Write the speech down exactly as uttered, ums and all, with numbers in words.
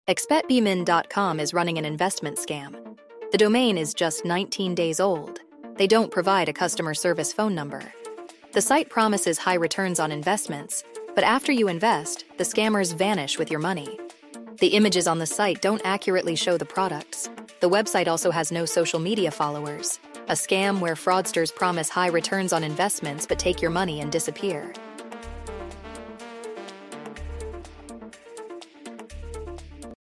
Expetbeeman dot com is running an investment scam. The domain is just nineteen days old. They don't provide a customer service phone number. The site promises high returns on investments, but after you invest, the scammers vanish with your money. The images on the site don't accurately show the products. The website also has no social media followers. A scam where fraudsters promise high returns on investments but take your money and disappear.